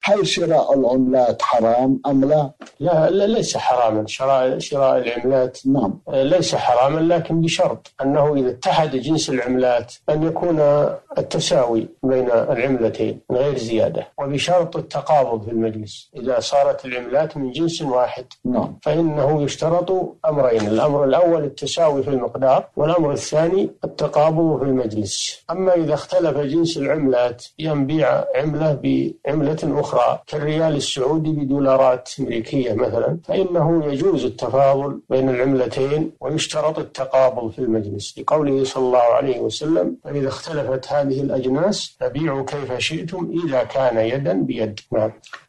هل شراء العملات حرام أم لا؟ لا ليس حراما، شراء العملات نعم ليس حراما، لكن بشرط أنه إذا اتحد جنس العملات أن يكون التساوي بين العملتين من غير زيادة، وبشرط التقابض في المجلس. إذا صارت العملات من جنس واحد نعم فإنه يشترط أمرين: الأمر الأول التساوي في المقدار، والأمر الثاني التقابض في المجلس. أما إذا اختلف جنس العملات ينبيع عملة بعملة أخرى كالريال السعودي بدولارات أمريكية مثلا، فإنه يجوز التفاضل بين العملتين ويشترط التقابض في المجلس، لقوله صلى الله عليه وسلم: فإذا اختلفت هذه الأجناس فبيعوا كيف شئتم إذا كان يدا بيد. نعم.